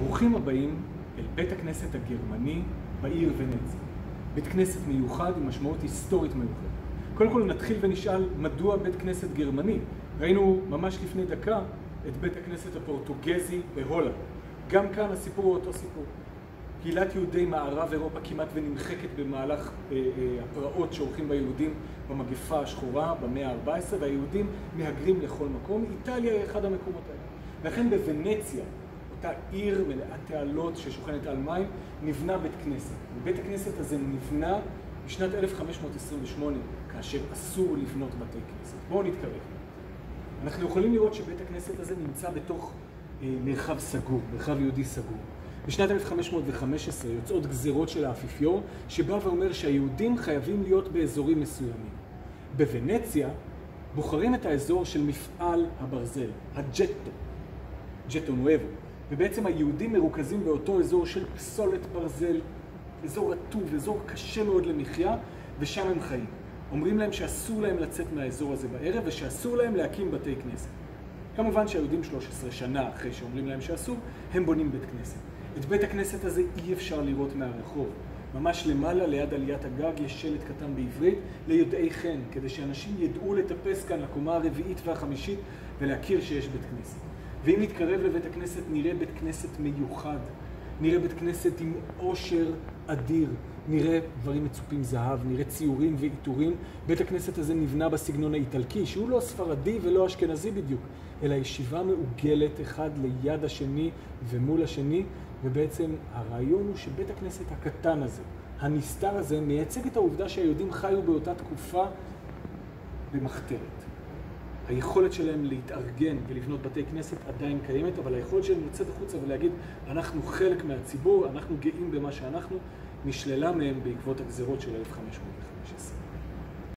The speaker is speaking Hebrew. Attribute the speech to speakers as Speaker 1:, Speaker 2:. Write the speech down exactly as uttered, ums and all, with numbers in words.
Speaker 1: ברוכים הבאים אל בית הכנסת הגרמני בעיר ונציה. בית כנסת מיוחד עם משמעות היסטורית מיוחדת. קודם כל נתחיל ונשאל מדוע בית כנסת גרמני. ראינו ממש לפני דקה את בית הכנסת הפורטוגזי בהולנד. גם כאן הסיפור הוא אותו סיפור. קהילת יהודי מערב אירופה כמעט ונמחקת במהלך אה, אה, הפרעות שעורכים ביהודים במגפה השחורה במאה ה-ארבע עשרה, והיהודים מהגרים לכל מקום. איטליה היא אחד המקומות האלה. לכן בוונציה, אותה עיר מלאת תעלות ששוכנת על מים, נבנה בית כנסת. בית הכנסת הזה נבנה בשנת אלף חמש מאות עשרים ושמונה, כאשר אסור לבנות בתי כנסת. בואו נתקרב. אנחנו יכולים לראות שבית הכנסת הזה נמצא בתוך אה, מרחב סגור, מרחב יהודי סגור. בשנת אלף חמש מאות וחמש עשרה יוצאות גזירות של האפיפיור, שבא ואומר שהיהודים חייבים להיות באזורים מסוימים. בוונציה בוחרים את האזור של מפעל הברזל, הג'טו, ג'טו נואבו, ובעצם היהודים מרוכזים באותו אזור של פסולת ברזל, אזור רטוב, אזור קשה מאוד למחיה, ושם הם חיים. אומרים להם שאסור להם לצאת מהאזור הזה בערב, ושאסור להם להקים בתי כנסת. כמובן שהיהודים שלוש עשרה שנה אחרי שאומרים להם שאסור, הם בונים בית כנסת. את בית הכנסת הזה אי אפשר לראות מהרחוב. ממש למעלה, ליד עליית הגג, יש שלט קטן בעברית ליודעי חן, כדי שאנשים ידעו לטפס כאן לקומה הרביעית והחמישית ולהכיר שיש בית כנסת. ואם נתקרב לבית הכנסת, נראה בית כנסת מיוחד. נראה בית כנסת עם עושר אדיר. נראה דברים מצופים זהב, נראה ציורים ועיטורים. בית הכנסת הזה נבנה בסגנון האיטלקי, שהוא לא ספרדי ולא אשכנזי בדיוק, אלא ישיבה מעוגלת אחד ליד השני ומול השני, ובעצם הרעיון הוא שבית הכנסת הקטן הזה, הנסתר הזה, מייצג את העובדה שהיהודים חיו באותה תקופה במחתרת. היכולת שלהם להתארגן ולבנות בתי כנסת עדיין קיימת, אבל היכולת שלהם לצאת החוצה ולהגיד, אנחנו חלק מהציבור, אנחנו גאים במה שאנחנו, נשללה מהם בעקבות הגזירות של אלף חמש מאות וחמש עשרה.